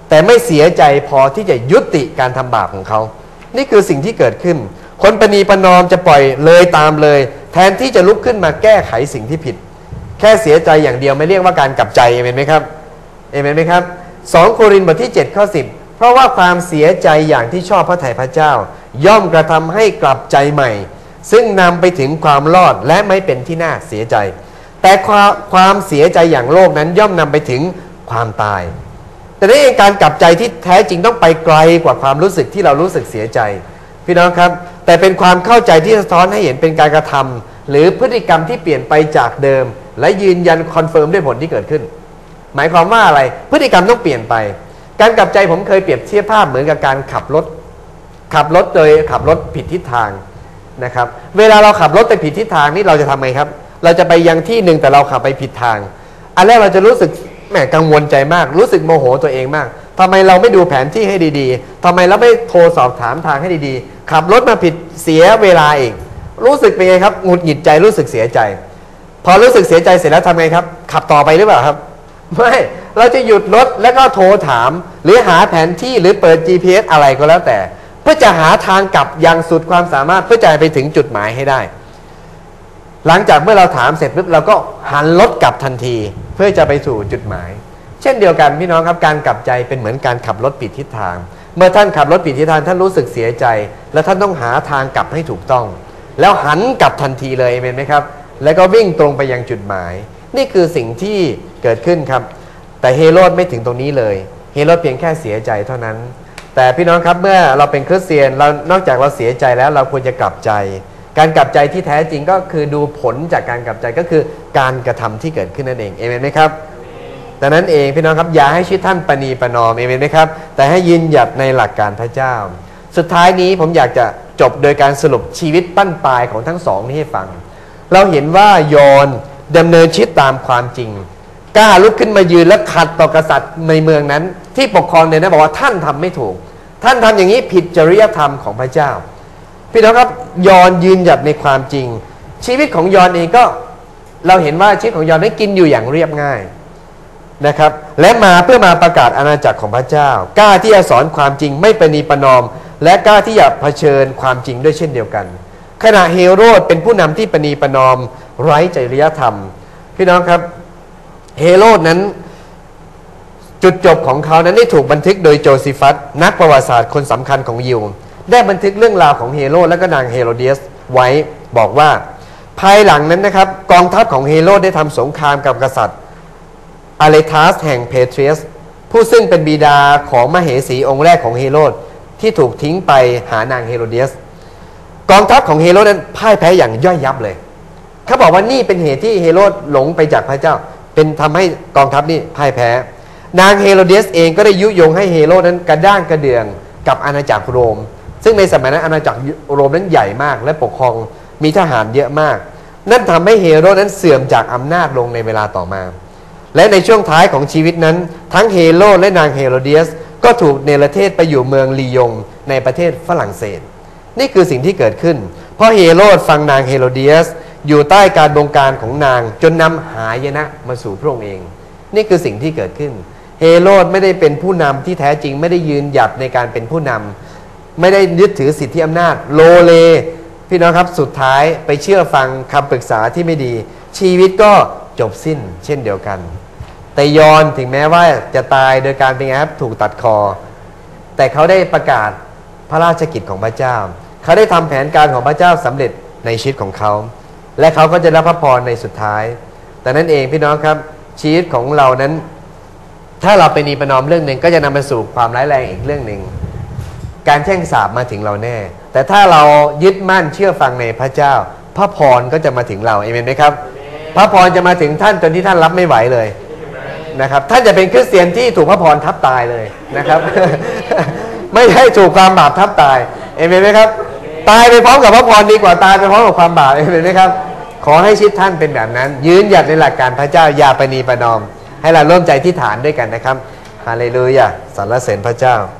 แต่ไม่เสียใจพอที่จะยุติการทำบาปของเขานี่คือสิ่งที่เกิดขึ้นคนประนีประนอมจะปล่อยเลยตามเลยแทนที่จะลุกขึ้นมาแก้ไขสิ่งที่ผิดแค่เสียใจอย่างเดียวไม่เรียกว่าการกลับใจเอเมนไหมครับเอเมนไหมครับสองโครินธ์บทที่เจ็ดข้อสิบเพราะว่าความเสียใจอย่างที่ชอบพระทัยพระเจ้าย่อมกระทำให้กลับใจใหม่ซึ่งนำไปถึงความรอดและไม่เป็นที่น่าเสียใจแต่ความความเสียใจอย่างโลกนั้นย่อมนำไปถึงความตายแต่ในการกลับใจที่แท้จริงต้องไปไกลกว่าความรู้สึกที่เรารู้สึกเสียใจพี่น้องครับแต่เป็นความเข้าใจที่สะท้อนให้เห็นเป็นการกระทำหรือพฤติกรรมที่เปลี่ยนไปจากเดิมและยืนยันคอนเฟิร์มด้วยผลที่เกิดขึ้นหมายความว่าอะไรพฤติกรรมต้องเปลี่ยนไปการกลับใจผมเคยเปรียบเทียบภาพเหมือนกับการขับรถขับรถโดยขับรถผิดทิศทางนะครับเวลาเราขับรถไปผิดทิศทางนี่เราจะทำไงครับเราจะไปยังที่หนึ่งแต่เราขับไปผิดทางอันแรกเราจะรู้สึกแหมกังวลใจมากรู้สึกโมโหตัวเองมากทำไมเราไม่ดูแผนที่ให้ดีๆทำไมเราไม่โทรสอบถามทางให้ดีๆขับรถมาผิดเสียเวลาอีกรู้สึกเป็นไงครับหงุดหงิดใจรู้สึกเสียใจพอรู้สึกเสียใจเสร็จแล้วทำไงครับขับต่อไปหรือเปล่าครับไม่เราจะหยุดรถแล้วก็โทรถามหรือหาแผนที่หรือเปิด จี พี เอส อะไรก็แล้วแต่เพื่อจะหาทางกลับอย่างสุดความสามารถเพื่อจะไปถึงจุดหมายให้ได้หลังจากเมื่อเราถามเสร็จปุ๊บเราก็หันรถกลับทันทีเพื่อจะไปสู่จุดหมายเช่นเดียวกันพี่น้องครับการกลับใจเป็นเหมือนการขับรถผิดทิศทางเมื่อท่านขับรถผิดทิศทางท่านรู้สึกเสียใจและท่านต้องหาทางกลับให้ถูกต้องแล้วหันกลับทันทีเลยเห็นไหมครับแล้วก็วิ่งตรงไปยังจุดหมายนี่คือสิ่งที่เกิดขึ้นครับแต่เฮโรดไม่ถึงตรงนี้เลยเฮโรดเพียงแค่เสียใจเท่านั้นแต่พี่น้องครับเมื่อเราเป็นคริสเตียนเรานอกจากเราเสียใจแล้วเราควรจะกลับใจการกลับใจที่แท้จริงก็คือดูผลจากการกลับใจก็คือการกระทำที่เกิดขึ้นนั่นเองเอเมนไหมครับดังนั้นเองพี่น้องครับอย่าให้ชีวิตท่านประนีประนอมเอเมนไหมครับแต่ให้ยืนหยัดในหลักการพระเจ้าสุดท้ายนี้ผมอยากจะจบโดยการสรุปชีวิตปั้นปลายของทั้งสองนี้ให้ฟังเราเห็นว่ายอห์นดำเนินชีวิตตามความจริงกล้าลุกขึ้นมายืนและขัดต่อกษัตริย์ในเมืองนั้นที่ปกครองเนี่ยนะบอกว่าท่านทำไม่ถูกท่านทำอย่างนี้ผิดจริยธรรมของพระเจ้าพี่น้องครับยอห์นยืนหยัดในความจริงชีวิตของยอห์นเองก็เราเห็นว่าชีวิตของยอห์นนั้นกินอยู่อย่างเรียบง่ายนะครับและมาเพื่อมาประกาศอาณาจักรของพระเจ้ากล้าที่จะสอนความจริงไม่ประนีประนอมและกล้าที่จะเผชิญความจริงด้วยเช่นเดียวกันขณะเฮโรดเป็นผู้นำที่ประนีประนอมไร้จริยธรรมพี่น้องครับเฮโรดนั้นจุดจบของเขานั้นได้ถูกบันทึกโดยโจซิฟัสนักประวัติศาสตร์คนสำคัญของยิวได้บันทึกเรื่องราวของเฮโรดและก็นางเฮโรเดียสไว้บอกว่าภายหลังนั้นนะครับกองทัพของเฮโรดได้ทำสงครามกับกษัตริย์อาเลทัสแห่งเพเทรียสผู้ซึ่งเป็นบิดาของมเหสีองค์แรกของเฮโรดที่ถูกทิ้งไปหานางเฮโรเดียสกองทัพของเฮโรดนั้นพ่ายแพ้อย่างย่อยยับเลยเขาบอกว่านี่เป็นเหตุที่เฮโรดหลงไปจากพระเจ้าเป็นทำให้กองทัพนี้พ่ายแพ้นางเฮโรเดียสเองก็ได้ยุยงให้เฮโรดนั้นกระด้างกระเดื่องกับอาณาจักรโรมซึ่งในสมัยนั้นอาณาจักรโรมนั้นใหญ่มากและปกครองมีทหารเยอะมากนั่นทำให้เฮโรดนั้นเสื่อมจากอำนาจลงในเวลาต่อมาและในช่วงท้ายของชีวิตนั้นทั้งเฮโรดและนางเฮโรเดียสก็ถูกเนรเทศไปอยู่เมืองลียงในประเทศฝรั่งเศสนี่คือสิ่งที่เกิดขึ้นเพราะเฮโรดฟังนางเฮโรเดียสอยู่ใต้การบงการของนางจนนำหายนะมาสู่พระองค์เองนี่คือสิ่งที่เกิดขึ้นเฮโรดไม่ได้เป็นผู้นำที่แท้จริงไม่ได้ยืนหยัดในการเป็นผู้นำไม่ได้ยึดถือสิทธิอำนาจโลเลพี่น้องครับสุดท้ายไปเชื่อฟังคำปรึกษาที่ไม่ดีชีวิตก็จบสิ้นเช่นเดียวกันแต่ยอห์นถึงแม้ว่าจะตายโดยการเป็นไงครับถูกตัดคอแต่เขาได้ประกาศพระราชกิจของพระเจ้าเขาได้ทำแผนการของพระเจ้าสำเร็จในชีวิตของเขาและเขาก็จะรับพระพรในสุดท้ายแต่นั้นเองพี่น้องครับชีวิตของเรานั้นถ้าเราไปนีประนอมเรื่องหนึ่งก็จะนำไปสู่ความร้ายแรงอีกเรื่องหนึ่งการแช่งสาปมาถึงเราแน่แต่ถ้าเรายึดมั่นเชื่อฟังในพระเจ้าพระพรก็จะมาถึงเราเอเมนไหมครับพระพรจะมาถึงท่านจนที่ท่านรับไม่ไหวเลยนะครับท่านจะเป็นคริสเตียนที่ถูกพระพรทับตายเลยนะครับ ไม่ใช่ถูกความบาปทับตายเอเมนไหมครับตายไปพร้อมกับพระพรดีกว่าตายไปพร้อมกับความบาปเอเมนไหมครับขอให้ชีวิตท่านเป็นแบบนั้นยืนหยัดในหลักการพระเจ้าอย่าประนีประนอมให้เราร่วมใจที่ฐานด้วยกันนะครับฮาเลลูยาสรรเสริญพระเจ้า